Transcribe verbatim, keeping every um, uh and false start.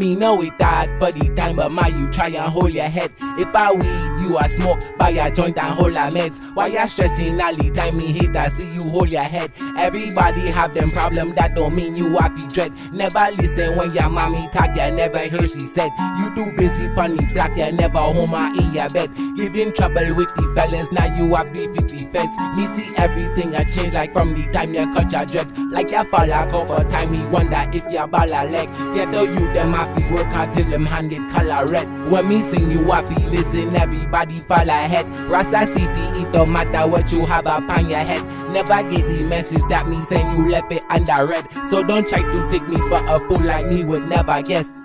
Me know it hard for the time, but my you try and hold your head. If I weed, you a smoke, buy a joint and hold a meds. Why you stressing all the time? Me hate to see you hold your head. Everybody have them problem, that don't mean you happy dread. Never listen when your mommy talk, you never hear she said. You too busy pon the block, you never home or in your bed. Giving trouble with the fellas, now you have beef with the feds. Me see everything a change, like from the time you cut your dread. Like you fall a couple time, me wonder if you ball a leg. Get the you them happy work until them hand it color red. When me sing you happy, listen everybody fall ahead. Rasta City, it don't matter what you have upon your head. Never get the message that me send you left it under red. So don't try to take me for a fool, like me would never guess.